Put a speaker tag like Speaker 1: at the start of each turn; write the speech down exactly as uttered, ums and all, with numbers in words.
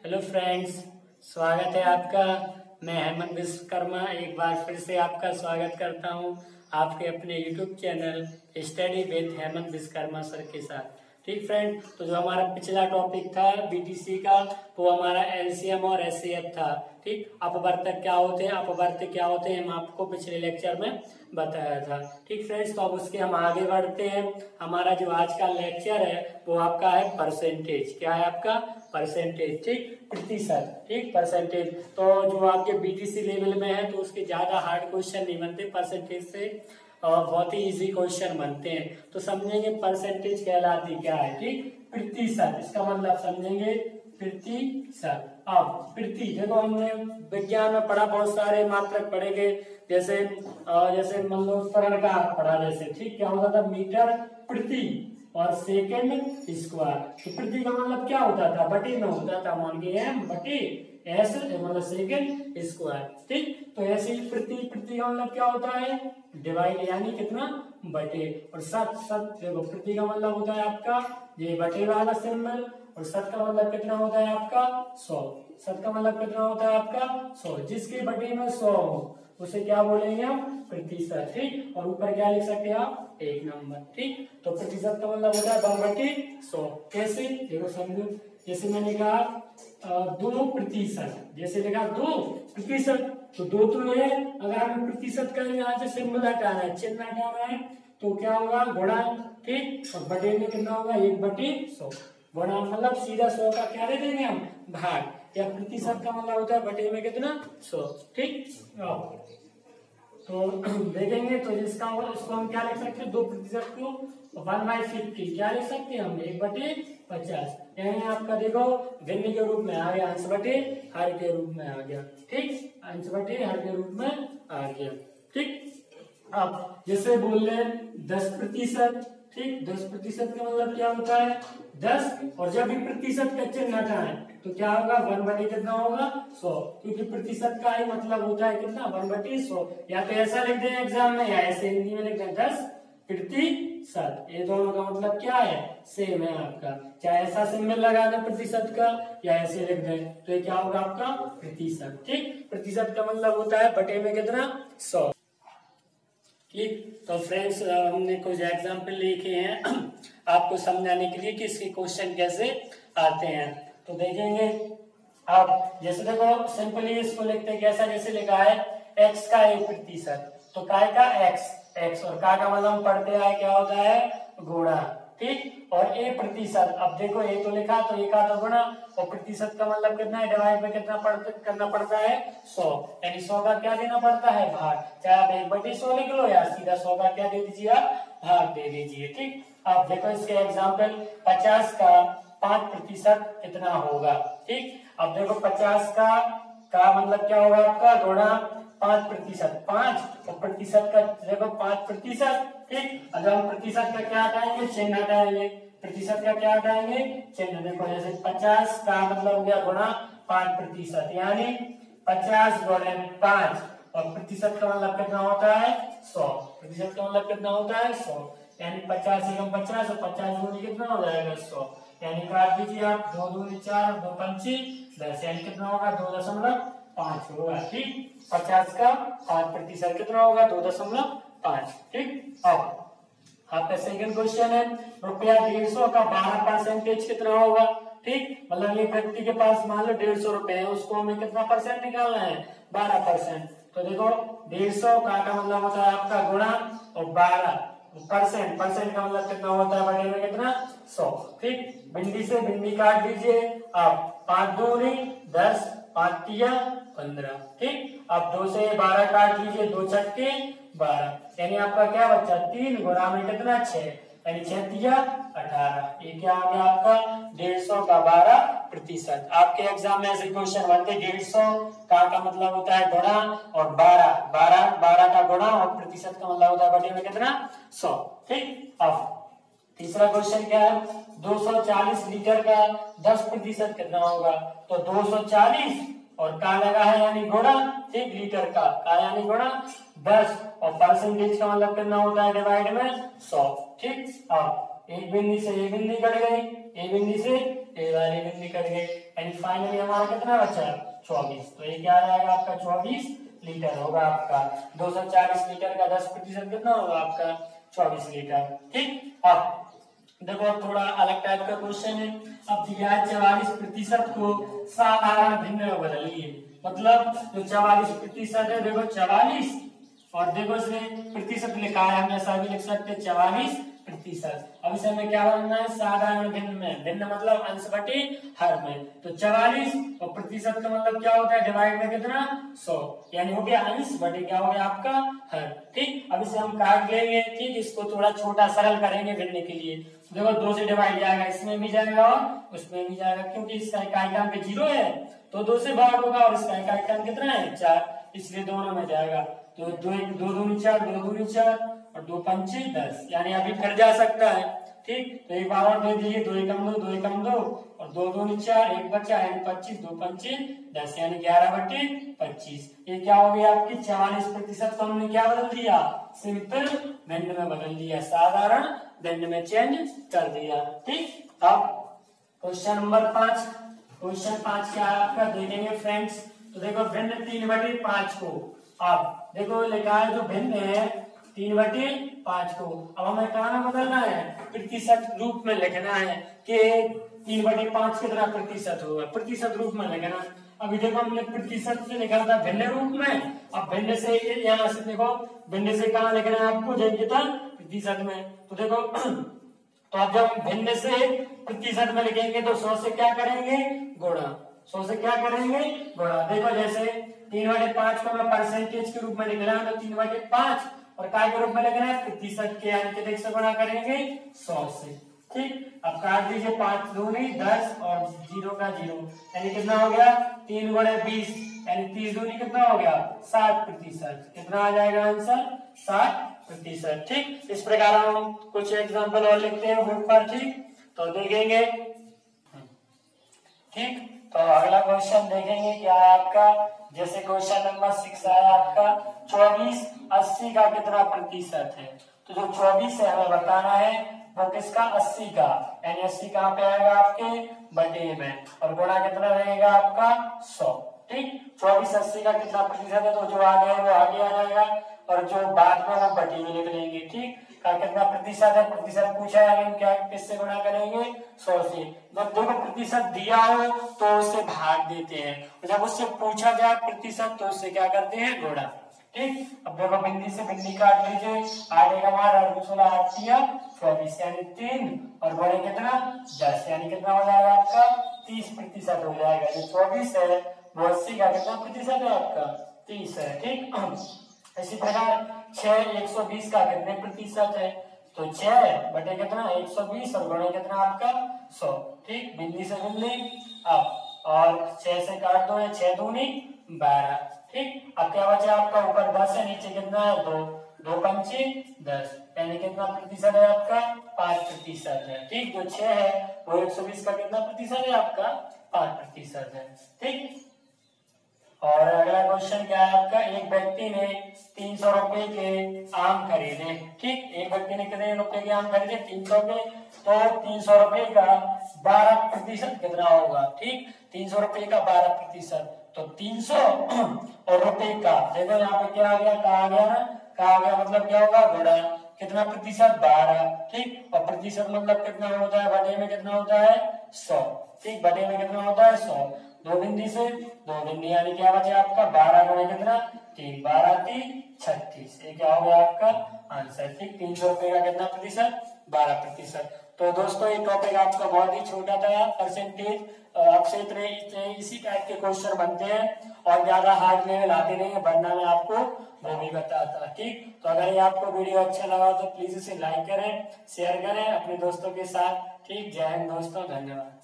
Speaker 1: Hello friends, स्वागत है आपका। मैं हेमंत विश्वकर्मा एक बार फिर से आपका स्वागत करता हूं आपके अपने YouTube channel study with Hemant Vishwakarma sir के साथ। ठीक फ्रेंड, तो जो हमारा पिछला टॉपिक था बीटीसी का, वो हमारा एलसीएम और एचसीएफ था। ठीक, अपवर्तक क्या होते हैं, अपवर्तक क्या होते हैं, हम आपको पिछले लेक्चर में बताया था। ठीक फ्रेंड्स, तो अब उसके हम आगे बढ़ते हैं। हमारा जो आज का लेक्चर है वो आपका है परसेंटेज। क्या है आपका? परसेंटेज। ठीक, प्रतिशत। ठीक, परसेंटेज। तो जो आपके बीटीसी लेवल में है तो उसके ज्यादा हार्ड क्वेश्चन नहीं बनते, परसेंटेज से और बहुत ही इजी क्वेश्चन बनते हैं। तो समझेंगे परसेंटेज कहलाती क्या है। ठीक, प्रतिशत, इसका मतलब समझेंगे प्रतिशत। अब प्रति, देखो हमने विज्ञान में पढ़ा, बहुत सारे मात्रक पढ़ेंगे, जैसे जैसे मान लो त्वरण का पढ़ा, जैसे ठीक क्या होता था, मीटर प्रति और सेकंड स्क्वायर। तो प्रति का मतलब क्या होता था, बटे में होता था, मान के एम बटे एस मतलब सेकंड स्क्वायर। ठीक, तो ऐसे ही प्रति, प्रति का मतलब क्या होता है, डिवाइड यानी कितना, बटे। और शत, शत देखो प्रति का मतलब होता है आपका ये बटे वाला सिंबल, और शत का मतलब कितना होता है आपका सौ। शत का मतलब कितना होता है आपका सौ। जिसके बटे में सौ हो उसे क्या बोलेंगे हम, प्रतिशत। ठीक, और ऊपर क्या लिख सकते हैं आप, एक नंबर। ठीक, तो प्रतिशत का मतलब होता है वन बटे सौ। कैसे, देखो समझो, जैसे मैंने कहा दो प्रतिशत, जैसे लिखा दो प्रतिशत, तो दो तो है, अगर हमें प्रतिशत का यहाँ से सिंबल हटाना है, चिन्ह हटाना है, तो क्या होगा, गुणा। ठीक, और बटे में कितना होगा, एक बटे सौ। गुणा मतलब सीधा सौ का क्या दे देंगे हम, भाग, या प्रतिशत का मतलब होता है बटे में कितना, सौ। ठीक, तो देखेंगे तो जिसका इसको हम क्या लिख सकते हैं, दो प्रतिशत को वन बाई फिफ्टी क्या लिख सकते हैं हम, एक बटे पचास। यानी आपका देखो भिन्न के रूप में आ गया, अंश बटे हर के रूप में आ गया। ठीक, अंश बटे हर के रूप में आ गया। ठीक, अब जैसे बोल रहे दस प्रतिशत। ठीक, दस प्रतिशत का मतलब क्या होता है, दस, और जब भी प्रतिशत का चिन्ह हटाए तो क्या होगा, वन बटे कितना होगा, सौ, क्योंकि प्रतिशत का ही मतलब होता है कितना, वन बटे सौ। या तो ऐसा लिख दें एग्जाम में, या ऐसे हिंदी में लिख दें दस प्रतिशत। ये दोनों का मतलब क्या है, सेम है आपका। चाहे ऐसा सिंबल लगा दें प्रतिशत का, या ऐसे लिख दें, तो ये क्या होगा आपका प्रतिशत। ठीक, प्रतिशत का मतलब होता है बटे में कितना, सौ। ठीक, तो फ्रेंड्स हमने कुछ एग्जाम्पल लिखे हैं आपको समझाने के लिए कि इसके क्वेश्चन कैसे आते हैं। तो देखेंगे आप, जैसे देखो सिंपली इसको लिखते हैं कैसा, जैसे लिखा है x का एक प्रतिशत, तो काय का x, x और का का मतलब हम पढ़ते आए क्या होता है, गुणा। ठीक, और a प्रतिशत, अब देखो a तो लिखा तो a का तो गुणा, और प्रतिशत का मतलब कितना है, डिवाइड में कितना पड़, करना पड़ता है, सौ। यानी सौ का क्या देना पड़ता है, भाग। चाहे आप एक बटे सौ लिख लो, या सीधा सौ का क्या दे दीजिए आप, भाग दे दीजिए। ठीक, अब देखो इसके एग्जाम्पल, पचास का पांच प्रतिशत कितना होगा। ठीक, अब देखो पचास का का मतलब क्या होगा आपका, गुणा पांच प्रतिशत, पांच और प्रतिशत का देखो पांच प्रतिशत। ठीक, अगर हम प्रतिशत का क्या हटाएंगे, चिन्ह हटाएंगे, प्रतिशत का क्या हटाएंगे, चिन्ह। देखो जैसे पचास का मतलब हो गया गुणा पांच प्रतिशत, यानी पचास गुणे पांच, और प्रतिशत का मतलब कितना होता है, सौ। प्रतिशत का मतलब कितना होता है, सौ। यानी पचास एकम पचास, और पचास गुणे कितना हो जाएगा, सौ। यानी काट दीजिए आप, दो दूनी चार, दो पंची दस, यानी कितना होगा, दो दशमलव पांच होगा। ठीक, पचास का पांच प्रतिशत कितना होगा, दो दशमलव पांच। ठीक, अब आपका सेकंड क्वेश्चन है, रुपया डेढ़ सौ का बारह परसेंटेज कितना होगा। ठीक, मतलब एक व्यक्ति के पास मान लो डेढ़ सौ रुपए है, उसको हमें कितना परसेंट निकालना है, बारह परसेंट। तो देखो डेढ़ सौ का का मतलब होता है आपका गुणा, और बारह परसेंट, परसेंट का मतलब कितना होता है, बटे में कितना, सौ। ठीक, भिंडी से भिंडी काट दीजिए आप, पांच दो नहीं दस, पांच तिया पंद्रह। ठीक, अब दो से बारह काट लीजिए, दो छक्के बारह, यानी आपका क्या बच्चा, तीन गुणा में कितना, छह, यानी छह तिया अठारह। ये क्या आ गया आपका, डेढ़ सौ का बारह प्रतिशत। आपके एग्जाम में ऐसे क्वेश्चन बनते, डेढ़ सौ का का मतलब होता है गुणा, और बारह, बारह बारह का गुणा, और प्रतिशत का मतलब होता है बटे में कितना, सौ। ठीक, अब तीसरा क्वेश्चन क्या है, दो सौ चालीस लीटर का दस प्रतिशत कितना होगा। तो दो सौ चालीस और का लगा है यानी गुणा, ठीक, लीटर का का यानी गुणा दस, और परसेंटेज का मतलब कितना होता है, डिवाइड में सौ। ठीक, अब एक बिंदी से ए बिंदी कट गई, ए बिंदी से ए वाली बिंदी कट गई, यानी फाइनली हमारा कितना बचा चौबीस। तो ये क्या आ जाएगा आपका चौबीस लीटर होगा आपका। दो सौ चालीस लीटर का दस प्रतिशत कितना होगा आपका चौबीस लीटर। ठीक, अब देखो थोड़ा अलग टाइप का क्वेश्चन है। अब दिया है चवालीस प्रतिशत को साधारण भिन्न में बदलिए। मतलब जो चवालीस प्रतिशत है, देखो चवालीस और देखो इसमें प्रतिशत लिखा है, हम ऐसा भी लिख सकते हैं चवालीस प्रतिशत। अब इसे हमें क्या बनाना है साधारण भिन्न में। भिन्न मतलब अंश बटे हर में। तो चवालीस और प्रतिशत का मतलब क्या होता है डिवाइड में कितना सौ, यानी हो गया अंश बटे क्या हो गया आपका हर। ठीक, अब इसे हम काट लेंगे। ठीक, इसको थोड़ा छोटा सरल करेंगे भिन्न के लिए। देखो दो से डिवाइड जाएगा, इसमें भी जाएगा और उसमें भी जाएगा, क्योंकि इसका इकाई पे जीरो है तो दो से भाग होगा और इसका इकाई कितना है चार, इसलिए दोनों में जाएगा। तो दो दो दूनी चार, दो दूनी चार और दो पंचे दस, यानी अभी फिर जा सकता है। ठीक, तो एक बार और दे दीजिए, दो एकम दो, दो एकम दो और दो दूनी चार, एक बचा यानी पच्चीस, दो पंचे दस यानी ग्यारह बटे पच्चीस। ये क्या हो गया आपकी चवालीस प्रतिशत को हमने क्या बदल दिया सिंपल भिन्न में बदल दिया, साधारण भिन्न में चेंज कर दिया। ठीक, अब क्वेश्चन नंबर पांच। क्वेश्चन पांच क्या है आपका देखेंगे फ्रेंड्स। तो देखो भिन्न तीन बटे पांच को, अब देखो लिखा है जो भिन्न है तीन बटे पांच को, अब हमें कहाँ में बदलना है प्रतिशत रूप में लिखना है कि तीन बटे पांच कितना प्रतिशत होगा, प्रतिशत रूप में लिखना। अभी देखो हमने प्रतिशत से लिखा था भिन्न रूप में, अब भिन्न से यहाँ से देखो भिन्न से कहाँ लिखना है आपको कितना प्रतिशत में। तो देखो तो अब जब भिन्न से प्रतिशत में लिखेंगे तो सौ से क्या करेंगे गुणा, सौ से क्या करेंगे गुणा। देखो जैसे तीन बटे पांच को मैं परसेंटेज के रूप में लिखना है तो तीन बटे पांच और काय के रूप में लिखना है प्रतिशत के, यानी कि से गुणा करेंगे सौ से। ठीक, अब काट दीजिए, पांच दूनी दस और जीरो का जीरो, यानी कितना हो गया तीन गुणे बीस, यानी तीस दूनी कितना हो गया साठ प्रतिशत। कितना आ जाएगा आंसर साठ प्रतिशत। ठीक, इस प्रकार हम कुछ एग्जाम्पल और लिखते हैं बोर्ड पर। ठीक, तो देखेंगे। ठीक, तो अगला क्वेश्चन देखेंगे क्या है आपका। जैसे क्वेश्चन नंबर सिक्स है आपका चौबीस अस्सी का कितना प्रतिशत है। तो जो चौबीस है हमें बताना है वो किसका अस्सी का, यानी अस्सी कहाँ पे आएगा आपके बटे में और गुणा कितना रहेगा आपका सौ। ठीक, चौबीस अस्सी का कितना प्रतिशत है तो जो आगे है वो आगे आ जाएगा और जो बाद में वो बटे में लिख लेंगे। ठीक, का कितना प्रतिशत है, प्रतिशत पूछा है हम क्या किससे गुणा करेंगे सौ से। जब देखो प्रतिशत दिया हो तो उससे भाग देते हैं, जब उससे पूछा जाए प्रतिशत तो उससे क्या करते हैं गुणा। ठीक, अब देखो बिंदी से बिंदी काट लीजिए, आठ का मार और सोलह आठ चौबीस यानी तीन और बड़े कितना दस, यानी कितना हो जाएगा आपका तीस प्रतिशत हो जाएगा। जो चौबीस है वो अस्सी का कितना प्रतिशत है आपका तीस है। ठीक, इसी प्रकार छह एक सौ बीस का कितने प्रतिशत है तो छह बटे कितना एक सौ बीस और बड़े कितना आपका सौ। ठीक, बिंदी से बिंदी अब और छह से काट दो, छह दूनी बारह। ठीक, अब क्या बचा आपका ऊपर दस है नीचे कितना है दो, दो पंचे दस, यानी कितना प्रतिशत है आपका पांच प्रतिशत है। ठीक, जो छह है वो एक सौ बीस का कितना प्रतिशत है आपका पांच प्रतिशत है। ठीक, और अगला क्वेश्चन क्या है आपका, एक व्यक्ति ने तीन सौ रुपए के आम खरीदे। ठीक, एक व्यक्ति ने कितने रुपए के आम खरीदे तीन सौ के, तो तीन सौ रुपए का बारह प्रतिशत कितना होगा। ठीक, तीन सौ रुपए का बारह प्रतिशत तो तीन सौ और रुपए का देखो यहाँ पे क्या आ गया कहा गया ना, कहा गया मतलब क्या होगा गुणा कितना प्रतिशत बारह। ठीक, और प्रतिशत मतलब कितना होता है बटे में कितना होता है सौ। ठीक, बटे में कितना होता है सौ, दो बिंदी से दो बिंदी यानी क्या बचा आपका बारह गुणे कितना तीन, बारह तीन छत्तीस, ये क्या हो गया आपका आंसर। ठीक, तीन सौ रुपए का कितना प्रतिशत बारह प्रतिशत। तो दोस्तों ये टॉपिक आपका बहुत ही छोटा था परसेंटेज, आपसे इतने इसी टाइप के क्वेश्चन बनते हैं और ज्यादा हार्ड लेवल आते नहीं है, वरना मैं आपको वो भी बताता। ठीक, तो अगर ये आपको वीडियो अच्छा लगा तो प्लीज इसे लाइक करें, शेयर करें अपने दोस्तों के साथ। ठीक, जय हिंद दोस्तों, धन्यवाद।